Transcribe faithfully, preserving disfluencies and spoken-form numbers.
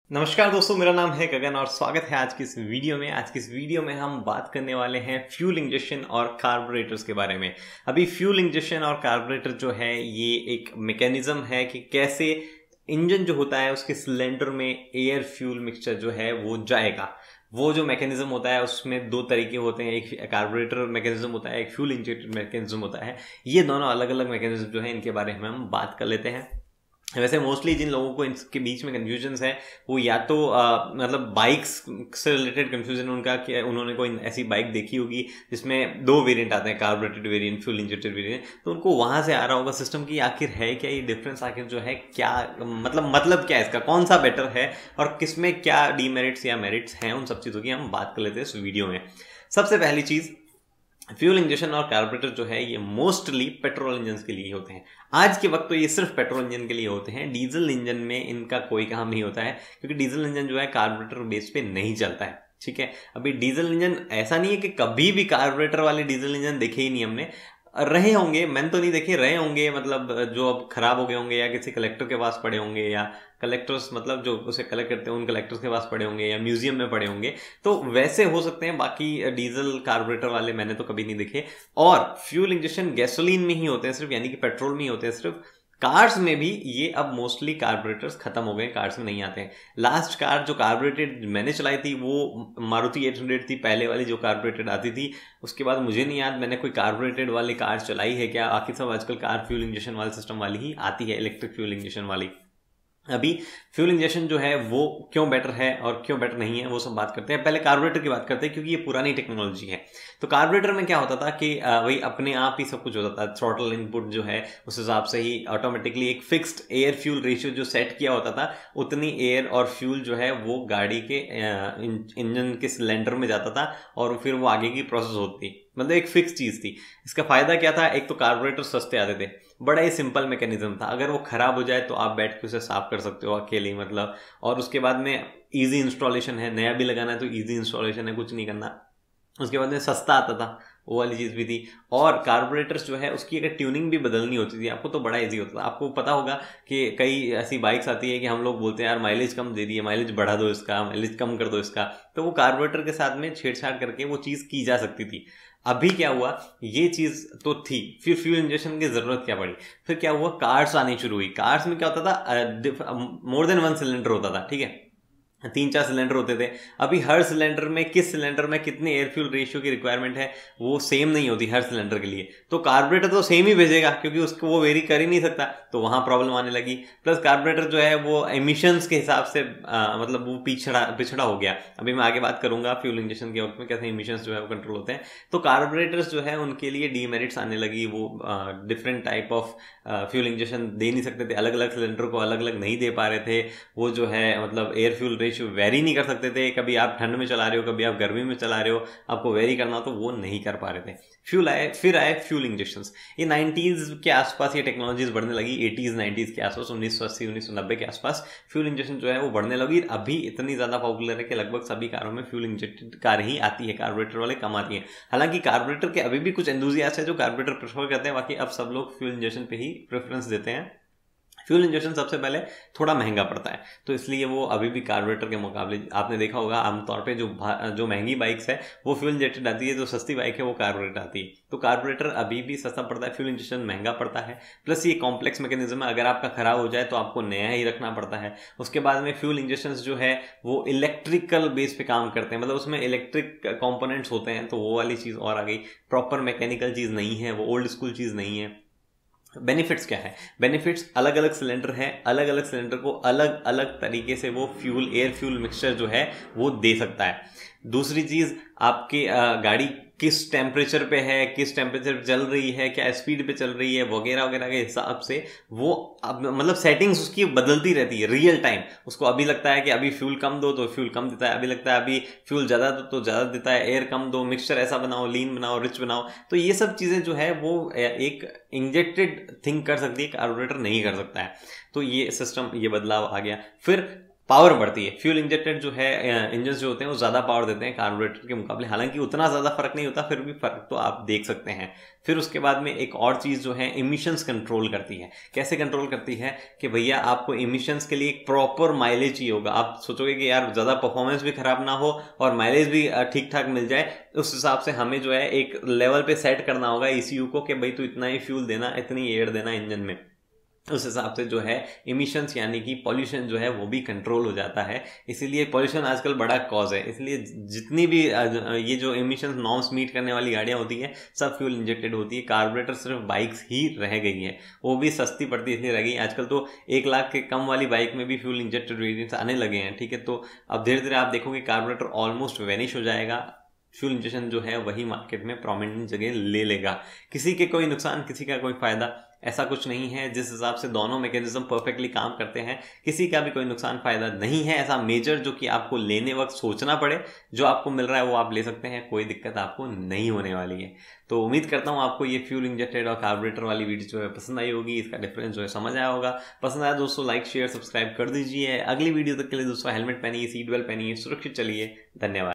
नमस्कार दोस्तों, मेरा नाम है गगन और स्वागत है आज की इस वीडियो में। आज की इस वीडियो में हम बात करने वाले हैं फ्यूल इंजेक्शन और कार्बोरेटर्स के बारे में। अभी फ्यूल इंजेक्शन और कार्बोरेटर जो है ये एक मैकेनिज्म है कि कैसे इंजन जो होता है उसके सिलेंडर में एयर फ्यूल मिक्सचर जो है वो जाएगा। वो जो मैकेनिज्म होता है उसमें दो तरीके होते हैं, एक कार्बोरेटर मैकेनिज्म होता है, एक फ्यूल इंजेक्टेड मैकेनिज्म होता है। ये दोनों अलग अलग मैकेनिज्म जो है इनके बारे में हम बात कर लेते हैं। वैसे मोस्टली जिन लोगों को इनके बीच में कंफ्यूजन्स है वो या तो आ, मतलब बाइक्स से रिलेटेड कंफ्यूजन उनका कि उन्होंने कोई ऐसी बाइक देखी होगी जिसमें दो वेरिएंट आते हैं, carburetted variant, fuel injected variant, तो उनको वहां से आ रहा होगा सिस्टम की आखिर है क्या ये डिफरेंस, आखिर जो है क्या मतलब मतलब क्या है इसका, कौन सा बेटर है और किसमें क्या डीमेरिट्स या मेरिट्स हैं। उन सब चीज़ों की हम बात कर लेते हैं इस वीडियो में। सबसे पहली चीज़, फ्यूल इंजेक्शन और कार्बोरेटर जो है ये मोस्टली पेट्रोल इंजन के लिए होते हैं। आज के वक्त तो ये सिर्फ पेट्रोल इंजन के लिए होते हैं, डीजल इंजन में इनका कोई काम नहीं होता है क्योंकि डीजल इंजन जो है कार्बोरेटर बेस पे नहीं चलता है। ठीक है, अभी डीजल इंजन ऐसा नहीं है कि कभी भी कार्बोरेटर वाले डीजल इंजन देखे ही नहीं हमने, रहे होंगे, मैंने तो नहीं देखे, रहे होंगे, मतलब जो अब खराब हो गए होंगे या किसी कलेक्टर के पास पड़े होंगे, या कलेक्टर्स मतलब जो उसे कलेक्ट करते हैं उन कलेक्टर्स के पास पड़े होंगे या म्यूजियम में पड़े होंगे, तो वैसे हो सकते हैं। बाकी डीजल कार्बोरेटर वाले मैंने तो कभी नहीं देखे। और फ्यूल इंजेक्शन गैसोलीन में ही होते हैं सिर्फ, यानी कि पेट्रोल में ही होते हैं सिर्फ। कार्स में भी ये अब मोस्टली कार्बोरेटर्स खत्म हो गए, कार्स में नहीं आते हैं। लास्ट कार जो कार्बोरेटेड मैंने चलाई थी वो मारुति एट हंड्रेड थी, पहले वाली जो कार्बोरेटेड आती थी। उसके बाद मुझे नहीं याद मैंने कोई कार्बोरेटेड वाली कार चलाई है क्या। आखिर सब आजकल कार फ्यूल इंजेक्शन वाले सिस्टम वाली ही आती है, इलेक्ट्रिक फ्यूल इंजेक्शन वाली। अभी फ्यूल इंजेक्शन जो है वो क्यों बेटर है और क्यों बेटर नहीं है वो सब बात करते हैं। पहले कार्बोरेटर की बात करते हैं क्योंकि ये पुरानी टेक्नोलॉजी है। तो कार्बोरेटर में क्या होता था कि वही अपने आप ही सब कुछ होता था, थ्रॉटल इनपुट जो है उस हिसाब से ही ऑटोमेटिकली एक फिक्स्ड एयर फ्यूल रेशियो जो सेट किया होता था, उतनी एयर और फ्यूल जो है वो गाड़ी के इंजन के सिलेंडर में जाता था और फिर वो आगे की प्रोसेस होती, मतलब एक फिक्स चीज थी। इसका फायदा क्या था, एक तो कार्बोरेटर सस्ते आते थे, बड़ा ही सिंपल मैकेनिज्म था, अगर वो खराब हो जाए तो आप बैठ के उसे साफ कर सकते हो अकेले, मतलब। और उसके बाद में इजी इंस्टॉलेशन है, नया भी लगाना है तो इजी इंस्टॉलेशन है, कुछ नहीं करना। उसके बाद में सस्ता आता था, वो वाली चीज़ भी थी। और कार्बोरेटर्स जो है उसकी अगर ट्यूनिंग भी बदलनी होती थी आपको तो बड़ा इजी होता था। आपको पता होगा कि कई ऐसी बाइक्स आती है कि हम लोग बोलते हैं यार माइलेज कम दे दी है, माइलेज बढ़ा दो इसका, माइलेज कम कर दो इसका, तो वो कार्बोरेटर के साथ में छेड़छाड़ करके वो चीज़ की जा सकती थी। अभी क्या हुआ, ये चीज तो थी, फिर फ्यूल इंजेक्शन की जरूरत क्या पड़ी, फिर क्या हुआ, कार्स आनी शुरू हुई। कार्स में क्या होता था, मोर देन वन सिलेंडर होता था, ठीक है, तीन चार सिलेंडर होते थे। अभी हर सिलेंडर में किस सिलेंडर में कितने एयर फ्यूल रेशियो की रिक्वायरमेंट है वो सेम नहीं होती हर सिलेंडर के लिए, तो कार्बोरेटर तो सेम ही भेजेगा क्योंकि उसको वो वेरी कर ही नहीं सकता, तो वहां प्रॉब्लम आने लगी। प्लस कार्बोरेटर जो है वो एमिशंस के हिसाब से आ, मतलब वो पिछड़ा पिछड़ा हो गया। अभी मैं आगे बात करूंगा फ्यूल इंजेक्शन के वक्त में कैसे एमिशंस जो है वो कंट्रोल होते हैं। तो कार्बोरेटर्स जो है उनके लिए डीमेरिट्स आने लगी, वो different type of fuel injection दे नहीं सकते थे, अलग अलग सिलेंडर को अलग अलग नहीं दे पा रहे थे। वो जो है मतलब एयर फ्यूल रेशियो वेरी नहीं कर सकते थे, कभी आप ठंड में चला रहे हो कभी आप गर्मी में चला रहे हो, आपको वेरी करना हो तो वो नहीं कर पा रहे थे। फ्यूल आए, फिर आए फ्यूल इंजेक्शंस। ये नाइन्टीज के आसपास ये टेक्नोलॉजीज बढ़ने लगी, एटीज नाइन्टीज के आसपास, उन्नीस सौ अस्सी उन्नीस सौ नब्बे के आसपास फ्यूल इंजेक्शन जो है वो बढ़ने लगी। अभी इतनी ज्यादा पॉपुलर है कि लगभग सभी कारों में फ्यूल इंजेक्टेड कार ही आती है, कार्बोरेटर वाले कम आती है। हालांकि कार्बोरेटर के अभी भी कुछ एंथुसियास्ट है जो कार्बोरेटर प्रेफर करते हैं, बाकी अब सब लोग फ्यूल इंजेक्शन पे ही प्रेफरेंस देते हैं। फ्यूल इंजेक्शन सबसे पहले थोड़ा महंगा पड़ता है तो इसलिए वो अभी भी कार्बोरेटर के मुकाबले, आपने देखा होगा आमतौर पे जो जो महंगी बाइक्स है वो फ्यूल इंजेक्टेड आती है, जो सस्ती बाइक है वो कार्बोरेटर आती है। तो कार्बोरेटर अभी भी सस्ता पड़ता है, फ्यूल इंजेक्शन महंगा पड़ता है। प्लस ये कॉम्प्लेक्स मैकेनिज्म है, अगर आपका खराब हो जाए तो आपको नया ही रखना पड़ता है। उसके बाद में फ्यूल इंजेक्शन जो है वो इलेक्ट्रिकल बेस पे काम करते हैं, मतलब उसमें इलेक्ट्रिक कॉम्पोनेंट्स होते हैं, तो वो वाली चीज़ और आ गई। प्रॉपर मैकेनिकल चीज़ नहीं है, वो ओल्ड स्कूल चीज़ नहीं है। बेनिफिट्स क्या है, बेनिफिट्स अलग अलग सिलेंडर है, अलग अलग सिलेंडर को अलग अलग तरीके से वो फ्यूल एयर फ्यूल मिक्सचर जो है वो दे सकता है। दूसरी चीज, आपकी गाड़ी किस टेम्परेचर पे है, किस टेम्परेचर पे चल रही है, क्या स्पीड पे चल रही है, वगैरह वगैरह के हिसाब से वो अब मतलब सेटिंग्स उसकी बदलती रहती है रियल टाइम। उसको अभी लगता है कि अभी फ्यूल कम दो तो फ्यूल कम देता है, अभी लगता है अभी फ्यूल ज़्यादा दो तो ज़्यादा देता है, एयर कम दो, मिक्सचर ऐसा बनाओ, लीन बनाओ, रिच बनाओ। तो ये सब चीज़ें जो है वो एक इंजेक्टेड थिंग कर सकती है, कार्बोरेटर नहीं कर सकता है। तो ये सिस्टम, ये बदलाव आ गया। फिर पावर बढ़ती है। फ्यूल इंजेक्टेड जो है इंजन जो होते हैं वो ज़्यादा पावर देते हैं कार्बोरेटर के मुकाबले, हालांकि उतना ज़्यादा फर्क नहीं होता, फिर भी फर्क तो आप देख सकते हैं। फिर उसके बाद में एक और चीज़ जो है इमिशंस कंट्रोल करती है। कैसे कंट्रोल करती है कि भैया आपको इमिशंस के लिए एक प्रॉपर माइलेज चाहिए होगा। आप सोचोगे कि यार ज़्यादा परफॉर्मेंस भी खराब ना हो और माइलेज भी ठीक ठाक मिल जाए, उस हिसाब से हमें जो है एक लेवल पे सेट करना होगा ईसीयू को कि भाई तू इतना ही फ्यूल देना, इतनी एयर देना इंजन में। उस हिसाब से जो है इमिशंस यानी कि पॉल्यूशन जो है वो भी कंट्रोल हो जाता है। इसीलिए पॉल्यूशन आजकल बड़ा कॉज है। इसलिए जितनी भी ये जो इमिशंस नॉर्म्स मीट करने वाली गाड़ियां होती हैं सब फ्यूल इंजेक्टेड होती है। कार्बोरेटर सिर्फ बाइक्स ही रह गई हैं, वो भी सस्ती पड़ती इसलिए रह गई। आजकल तो एक लाख के कम वाली बाइक में भी फ्यूल इंजेक्टेड वेरिएंट्स आने लगे हैं, ठीक है। तो अब धीरे धीरे आप देखोगे कार्बोरेटर ऑलमोस्ट वेनिश हो जाएगा, फ्यूल इंजेक्शन जो है वही मार्केट में प्रोमिनेंट जगह ले लेगा। किसी के कोई नुकसान, किसी का कोई फायदा, ऐसा कुछ नहीं है। जिस हिसाब से दोनों मैकेनिज्म परफेक्टली काम करते हैं, किसी का भी कोई नुकसान फायदा नहीं है ऐसा मेजर जो कि आपको लेने वक्त सोचना पड़े। जो आपको मिल रहा है वो आप ले सकते हैं, कोई दिक्कत आपको नहीं होने वाली है। तो उम्मीद करता हूँ आपको ये फ्यूल इंजेक्टेड और कार्बोरेटर वाली वीडियो जो है पसंद आई होगी, इसका डिफरेंस जो है समझ आया होगा। पसंद आया दोस्तों लाइक शेयर सब्सक्राइब कर दीजिए। अगली वीडियो तक के लिए दोस्तों हेलमेट पहनिए, सीट बेल्ट पहनिए, सुरक्षित चलिए। धन्यवाद।